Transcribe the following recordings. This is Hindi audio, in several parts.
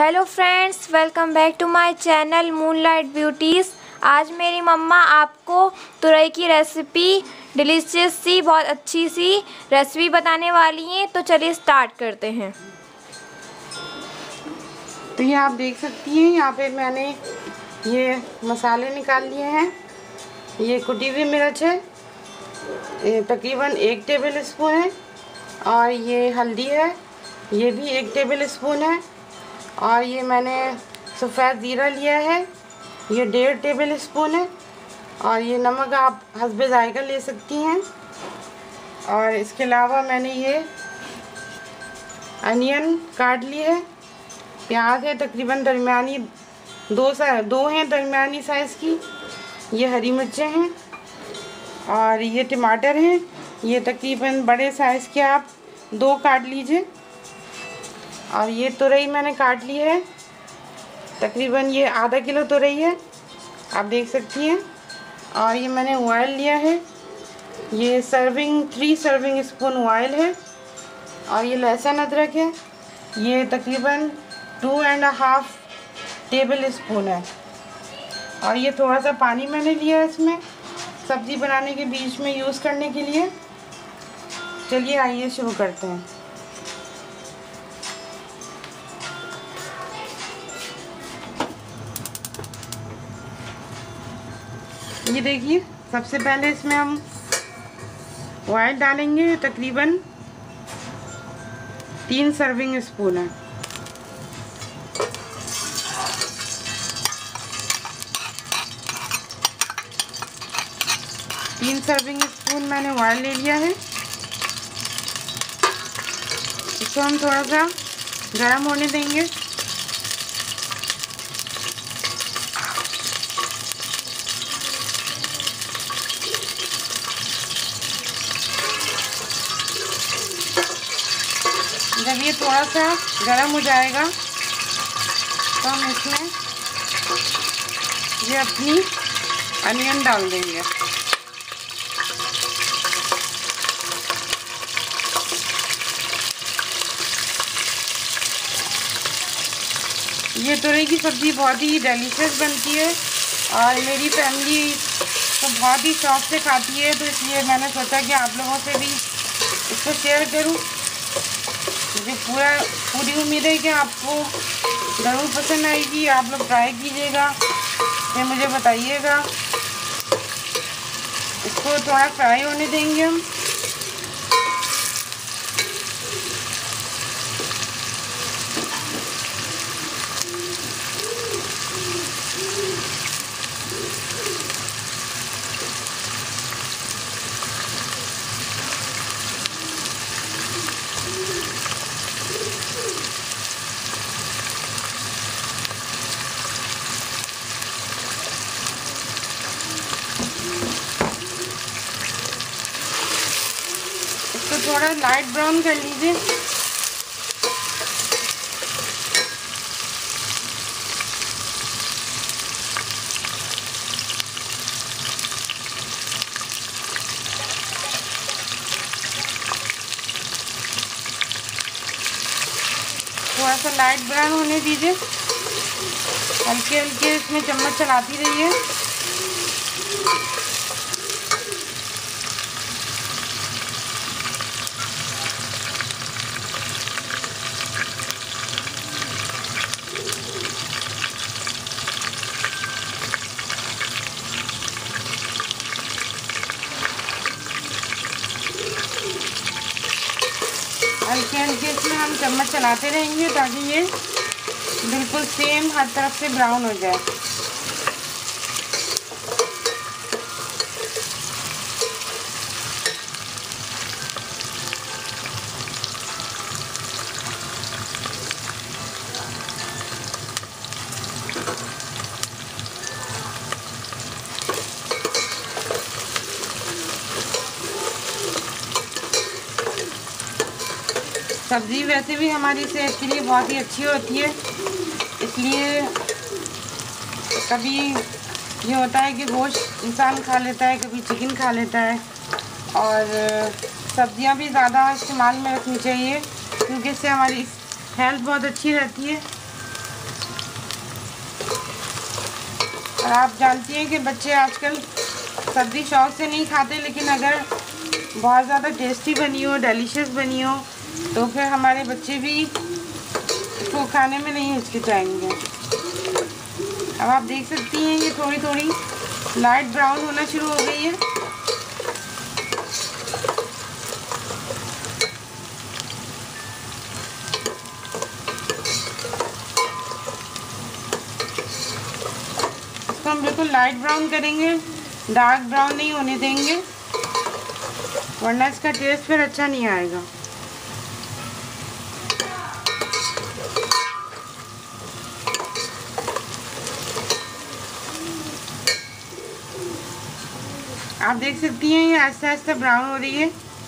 Hello friends, welcome back to my channel moonlight beauties. आज मेरी मम्मा आपको तुरई की रेसिपी, डिलीशियस सी, बहुत अच्छी सी रेसिपी बताने वाली हैं। तो चलिए स्टार्ट करते हैं। तो ये आप देख सकती हैं, यहाँ पे मैंने ये मसाले निकाल लिए हैं। ये कुटी हुई मिर्च है, तकरीबन 1 टेबल स्पून है। और ये हल्दी है, ये भी 1 टेबल स्पून है। और ये मैंने सफ़ेद ज़ीरा लिया है, ये 1.5 टेबल स्पून है। और ये नमक आप हस्बे जायका ले सकती हैं। और इसके अलावा मैंने ये अनियन काट लिए है। प्याज है तकरीबन दरमियानी, दो हैं दरमियानी साइज़ की। ये हरी मिर्चें हैं और ये टमाटर हैं, ये तकरीबन बड़े साइज़ के आप 2 काट लीजिए। और ये तुरई मैंने काट ली है, तकरीबन ये आधा किलो तुरई है, आप देख सकती हैं। और ये मैंने ऑयल लिया है, ये 3 सर्विंग स्पून ऑयल है। और ये लहसुन अदरक है, ये तकरीबन 2.5 टेबल स्पून है। और ये थोड़ा सा पानी मैंने लिया है इसमें, सब्ज़ी बनाने के बीच में यूज़ करने के लिए। चलिए आइए शुरू करते हैं। ये देखिए, सबसे पहले इसमें हम ऑयल डालेंगे, तकरीबन 3 सर्विंग स्पून है। तीन सर्विंग स्पून मैंने ऑयल ले लिया है। इसको हम थोड़ा सा गर्म होने देंगे। जब ये थोड़ा सा गर्म हो जाएगा तो हम इसमें ये अपनी अनियन डाल देंगे। ये तुरई की सब्ज़ी बहुत ही डिलीशियस बनती है और मेरी फैमिली तो बहुत ही शौक़ से खाती है, तो इसलिए मैंने सोचा कि आप लोगों से भी इसको शेयर करूं। मुझे पूरी उम्मीद है कि आपको ज़रूर पसंद आएगी। आप लोग ट्राई कीजिएगा, फिर मुझे बताइएगा। इसको थोड़ा फ्राई होने देंगे हम। तो थोड़ा लाइट ब्राउन कर लीजिए। थोड़ा सा लाइट ब्राउन होने दीजिए, हल्के हल्के इसमें चम्मच चलाती रहिए। हल्के हल्के इसमें हम चम्मच चलाते रहेंगे ताकि ये बिल्कुल सेम हर तरफ से ब्राउन हो जाए। सब्ज़ी वैसे भी हमारी सेहत के लिए बहुत ही अच्छी होती है, इसलिए कभी ये होता है कि गोश्त इंसान खा लेता है, कभी चिकन खा लेता है। और सब्ज़ियां भी ज़्यादा इस्तेमाल में रखनी चाहिए, क्योंकि इससे हमारी हेल्थ बहुत अच्छी रहती है। और आप जानती हैं कि बच्चे आजकल सब्ज़ी शौक से नहीं खाते, लेकिन अगर बहुत ज़्यादा टेस्टी बनी हो, डिलीशियस बनी हो, तो फिर हमारे बच्चे भी इसको खाने में नहीं हिचकिचाएंगे। अब आप देख सकती हैं ये थोड़ी थोड़ी लाइट ब्राउन होना शुरू हो गई है। इसको हम बिल्कुल लाइट ब्राउन करेंगे, डार्क ब्राउन नहीं होने देंगे, वरना इसका टेस्ट फिर अच्छा नहीं आएगा। आप देख सकती हैं ये आहिस्ते आहिस्ते ब्राउन हो रही है।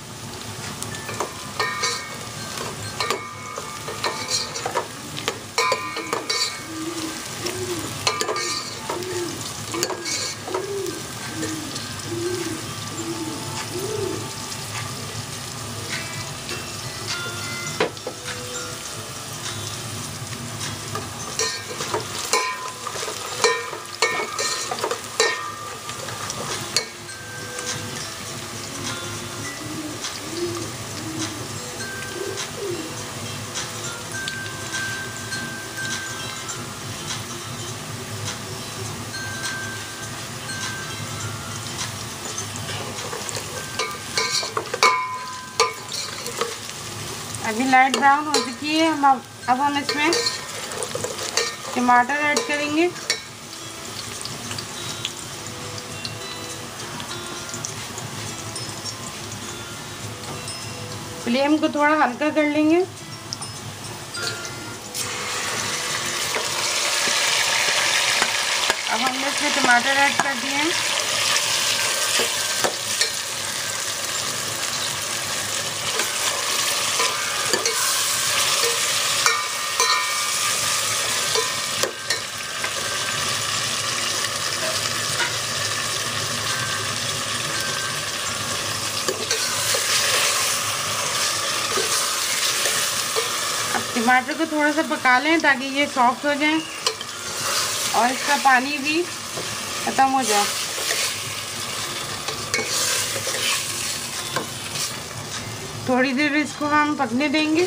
अभी लाइट ब्राउन हो चुकी है। अब हम इसमें टमाटर ऐड करेंगे। फ्लेम को थोड़ा हल्का कर लेंगे। अब हमने इसमें टमाटर ऐड कर दिए हैं। टमाटर को थोड़ा सा पका लें ताकि ये सॉफ्ट हो जाए और इसका पानी भी ख़त्म हो जाए। थोड़ी देर इसको हम पकने देंगे।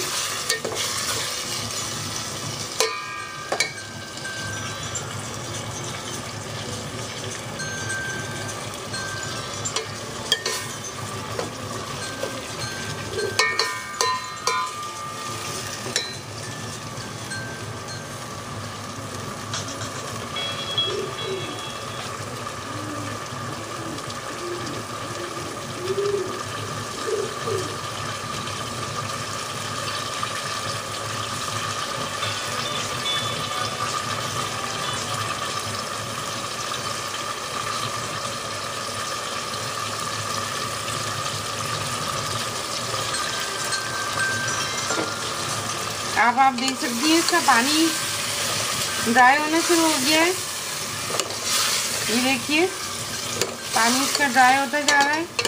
अब आप देख सकती हैं इसका पानी ड्राई होना शुरू हो गया है। ये देखिए पानी इसका ड्राई होता जा रहा है।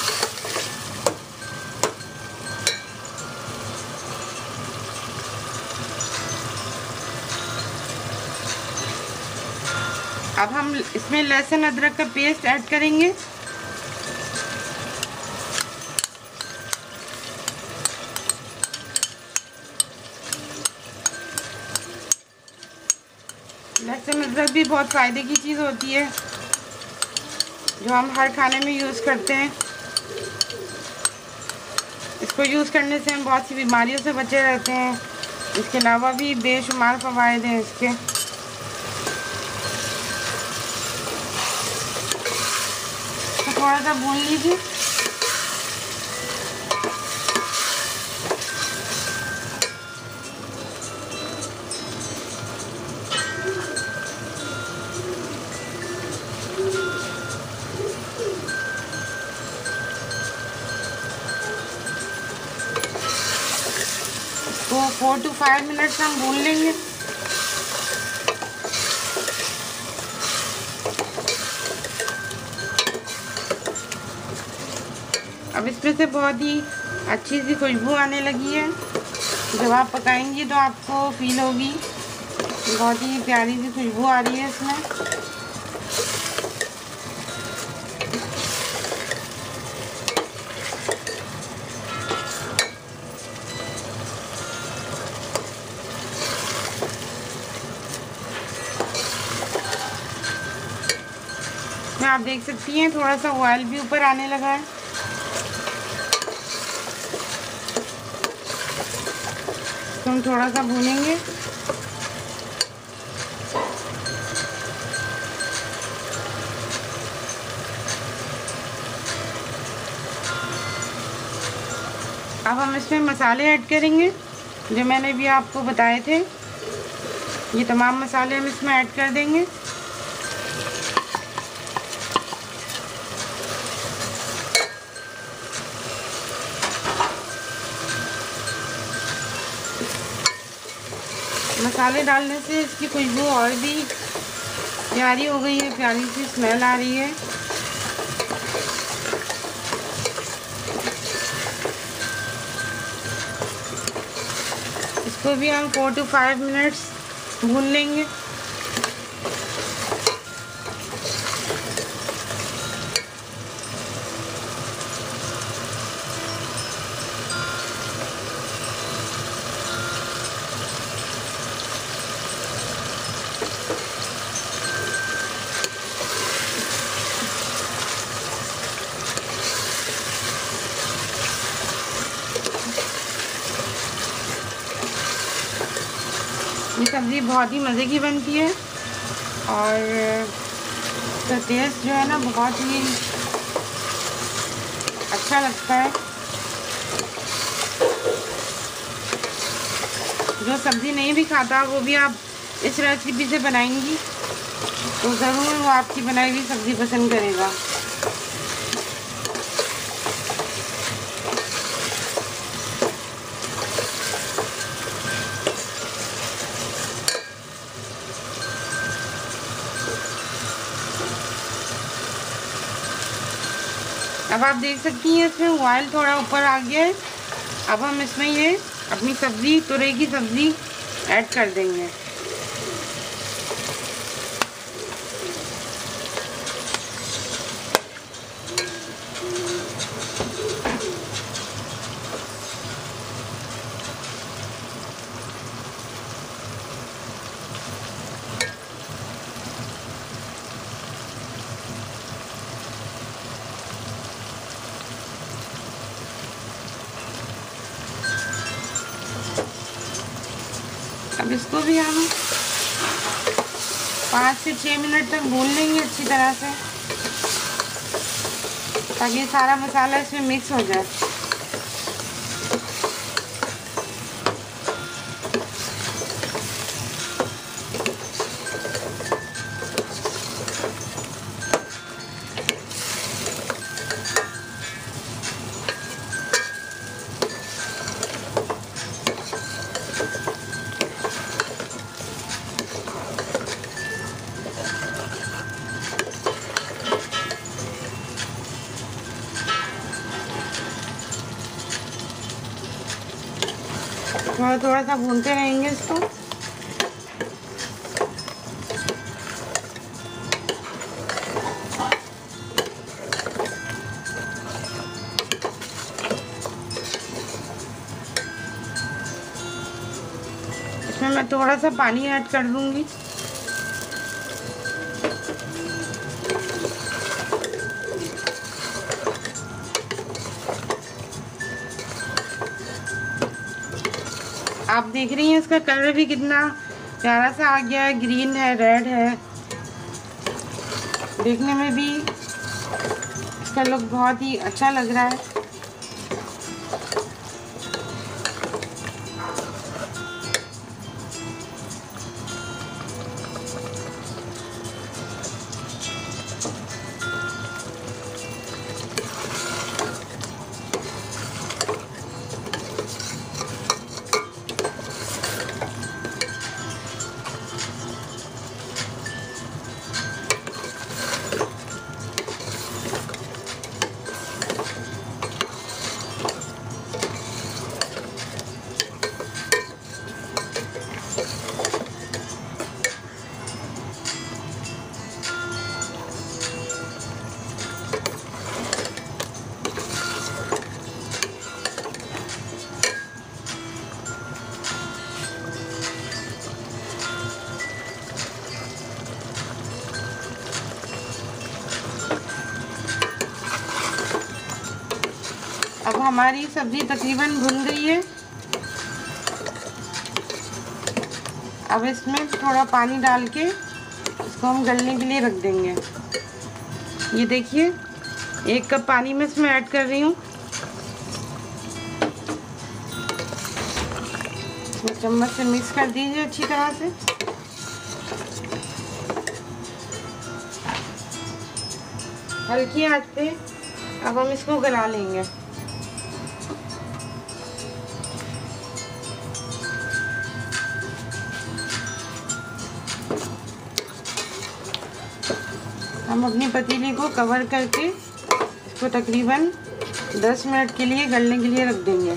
अब हम इसमें लहसुन अदरक का पेस्ट ऐड करेंगे। लहसुन अदरक भी बहुत फ़ायदे की चीज़ होती है जो हम हर खाने में यूज़ करते हैं। इसको यूज़ करने से हम बहुत सी बीमारियों से बचे रहते हैं। इसके अलावा भी बेशुमार फ़वाइद हैं इसके। तो थोड़ा सा भून लीजिए। तो 4 to 5 मिनट्स हम भून लेंगे। अब इसमें से बहुत ही अच्छी सी खुशबू आने लगी है। जब आप पकाएंगी तो आपको फील होगी बहुत ही प्यारी सी खुशबू आ रही है इसमें। आप देख सकती हैं थोड़ा सा ऑयल भी ऊपर आने लगा है। तो हम थोड़ा सा भूनेंगे। अब हम इसमें मसाले ऐड करेंगे जो मैंने भी आपको बताए थे। ये तमाम मसाले हम इसमें ऐड कर देंगे। मसाले डालने से इसकी खुशबू और भी प्यारी हो गई है, प्यारी सी स्मेल आ रही है। इसको भी हम 4 to 5 मिनट्स भून लेंगे। ये सब्ज़ी बहुत ही मज़े की बनती है और इसका टेस्ट जो है ना बहुत ही अच्छा लगता है। जो सब्ज़ी नहीं भी खाता वो भी आप इस रेसिपी से बनाएंगी तो ज़रूर वो आपकी बनाई हुई सब्ज़ी पसंद करेगा। अब आप देख सकती हैं इसमें ऑयल थोड़ा ऊपर आ गया है। अब हम इसमें ये अपनी सब्ज़ी, तुरई की सब्ज़ी ऐड कर देंगे। अब इसको भी हम 5 से 6 मिनट तक भून लेंगे अच्छी तरह से, ताकि सारा मसाला इसमें मिक्स हो जाए। थोड़ा सा भूनते रहेंगे इसको। इसमें मैं थोड़ा सा पानी ऐड कर दूंगी। आप देख रही हैं इसका कलर भी कितना प्यारा सा आ गया है, ग्रीन है, रेड है। देखने में भी इसका लुक बहुत ही अच्छा लग रहा है। हमारी सब्ज़ी तकरीबन भुन गई है। अब इसमें थोड़ा पानी डाल के इसको हम गलने के लिए रख देंगे। ये देखिए 1 कप पानी में इसमें ऐड कर रही हूँ। चम्मच से मिक्स कर दीजिए अच्छी तरह से। हल्की आंच पे अब हम इसको गला लेंगे। हम अपनी पतीली को कवर करके इसको तकरीबन 10 मिनट के लिए गलने के लिए रख देंगे।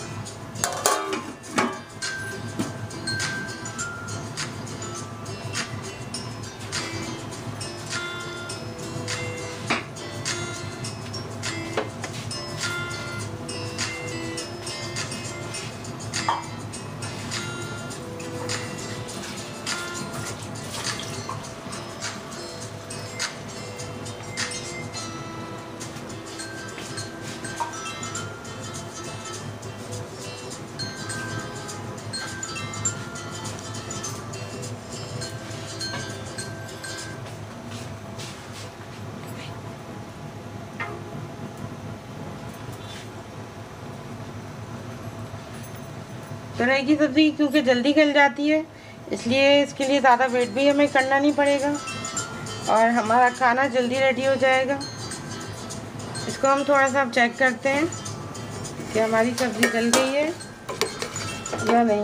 तुरई की सब्ज़ी क्योंकि जल्दी गल जाती है, इसलिए इसके लिए ज़्यादा वेट भी हमें करना नहीं पड़ेगा और हमारा खाना जल्दी रेडी हो जाएगा। इसको हम थोड़ा सा अब चेक करते हैं कि हमारी सब्ज़ी गल गई है या नहीं।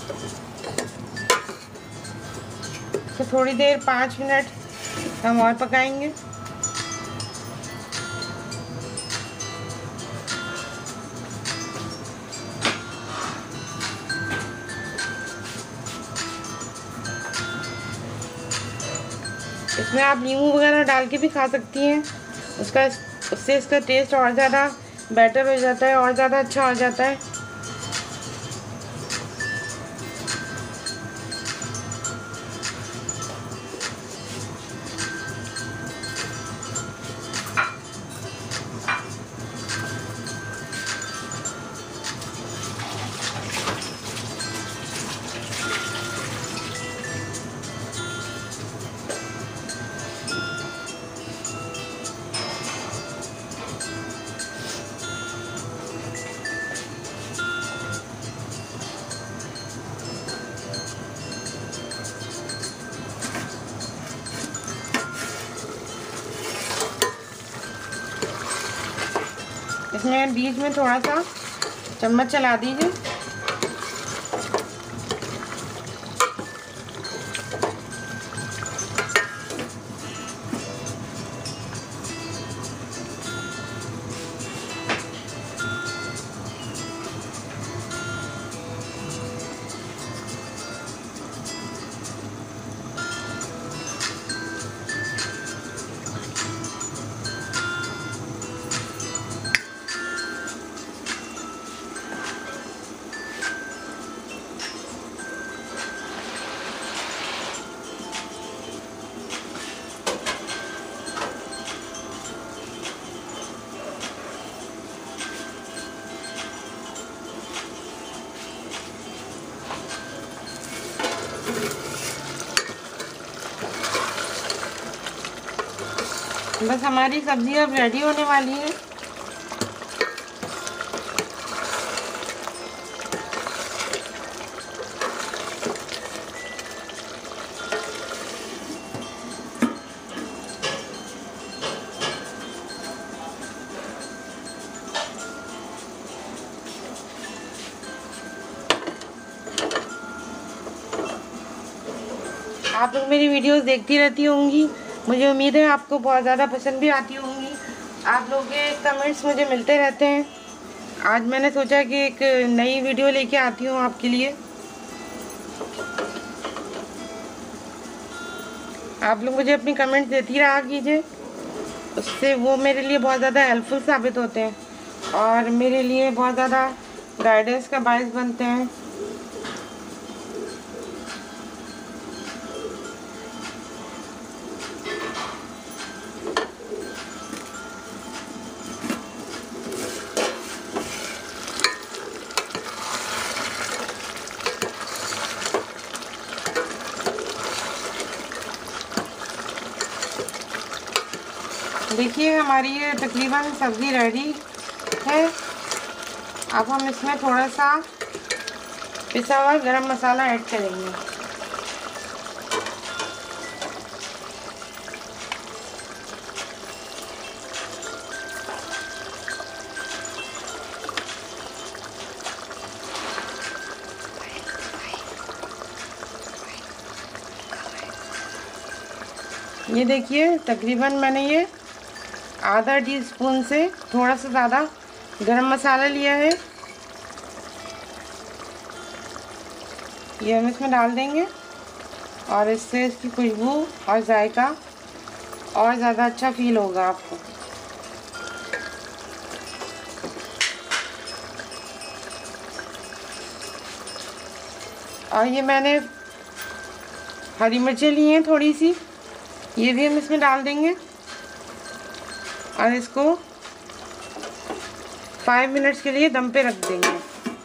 तो थोड़ी देर 5 मिनट हम और पकाएंगे। इसमें आप नींबू वगैरह डाल के भी खा सकती हैं। उससे इसका टेस्ट और ज़्यादा बेटर हो जाता है और ज़्यादा अच्छा हो जाता है। इसमें बीच में थोड़ा सा चम्मच चला दीजिए। बस हमारी सब्जी अब रेडी होने वाली है। आप लोग मेरी वीडियोस देखती रहती होंगी, मुझे उम्मीद है आपको बहुत ज़्यादा पसंद भी आती होंगी। आप लोगों के कमेंट्स मुझे मिलते रहते हैं। आज मैंने सोचा कि एक नई वीडियो लेके आती हूँ आपके लिए। आप लोग मुझे अपनी कमेंट्स देती रहा कीजिए, उससे वो मेरे लिए बहुत ज़्यादा हेल्पफुल साबित होते हैं और मेरे लिए बहुत ज़्यादा गाइडेंस का बायस बनते हैं। देखिए हमारी ये तकरीबन सब्ज़ी रेडी है। अब हम इसमें थोड़ा सा पिसा हुआ गरम मसाला ऐड करेंगे। ये देखिए तकरीबन मैंने ये आधा टीस्पून से थोड़ा सा ज़्यादा गरम मसाला लिया है। ये हम इसमें डाल देंगे और इससे इसकी खुशबू और जायका और ज़्यादा अच्छा फील होगा आपको। और ये मैंने हरी मिर्चें ली हैं थोड़ी सी, ये भी हम इसमें डाल देंगे और इसको 5 मिनट्स के लिए दम पे रख देंगे।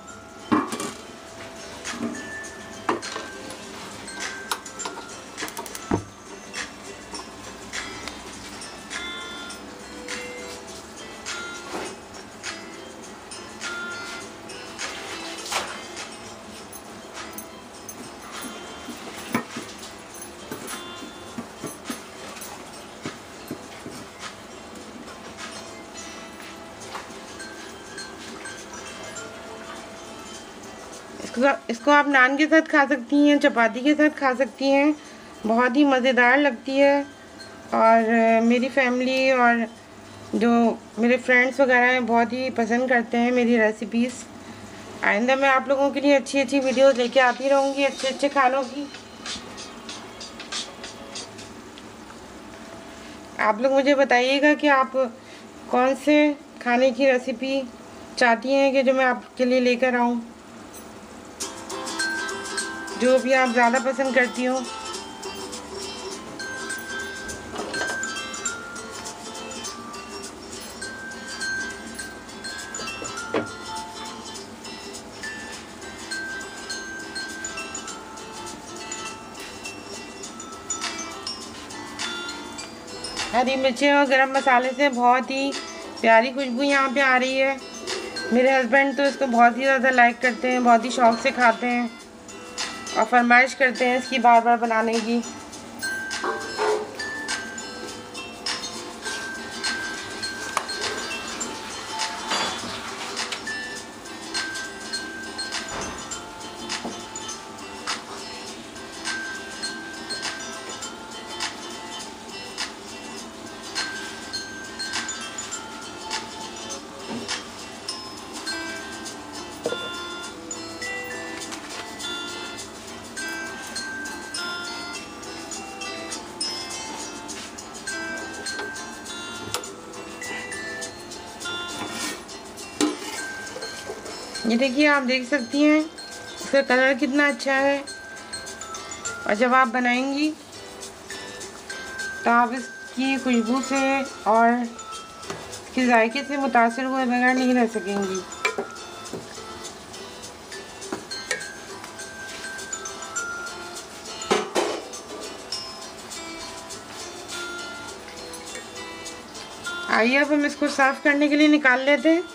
इसको आप नान के साथ खा सकती हैं, चपाती के साथ खा सकती हैं, बहुत ही मज़ेदार लगती है। और मेरी फैमिली और जो मेरे फ्रेंड्स वगैरह हैं बहुत ही पसंद करते हैं मेरी रेसिपीज़। आइंदा मैं आप लोगों के लिए अच्छी अच्छी वीडियोस लेके आती रहूँगी अच्छे अच्छे खानों की। आप लोग मुझे बताइएगा कि आप कौन से खाने की रेसिपी चाहती हैं कि जो मैं आपके लिए लेकर आऊँ, जो भी आप ज़्यादा पसंद करती हो। हरी मिर्चें और गरम मसाले से बहुत ही प्यारी खुशबू यहाँ पे आ रही है। मेरे हस्बैंड तो इसको बहुत ही ज़्यादा लाइक करते हैं, बहुत ही शौक़ से खाते हैं और फरमाइश करते हैं इसकी बार बार बनाने की। ये देखिए आप देख सकती हैं इसका कलर कितना अच्छा है। और जब आप बनाएंगी तो आप इसकी खुशबू से और इसके जायके से मुतासिर हुए बगैर नहीं रह सकेंगी। आइए अब हम इसको सर्व करने के लिए निकाल लेते हैं।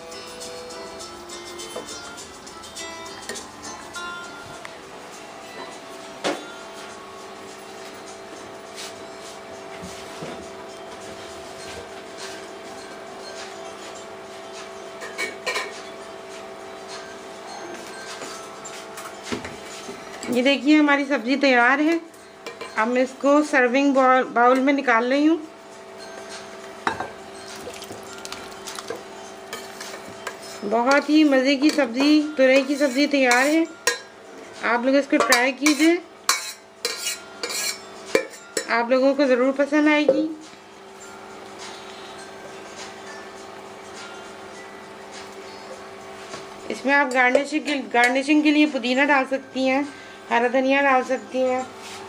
ये देखिए हमारी सब्ज़ी तैयार है। अब मैं इसको सर्विंग बाउल में निकाल रही हूँ। बहुत ही मज़े की सब्ज़ी, तुरई की सब्ज़ी तैयार है। आप लोग इसको ट्राई कीजिए, आप लोगों को ज़रूर पसंद आएगी। इसमें आप गार्निशिंग के लिए पुदीना डाल सकती हैं, हरा धनिया डाल सकती हैं।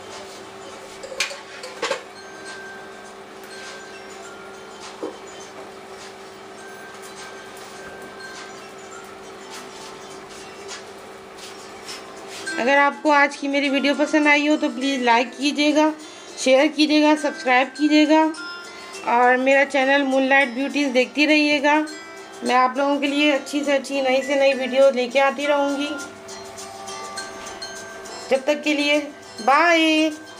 अगर आपको आज की मेरी वीडियो पसंद आई हो तो प्लीज़ लाइक कीजिएगा, शेयर कीजिएगा, सब्सक्राइब कीजिएगा और मेरा चैनल मूनलाइट ब्यूटीज़ देखती रहिएगा। मैं आप लोगों के लिए अच्छी से अच्छी नई से नई वीडियो लेके आती रहूँगी। जब तक के लिए बाय।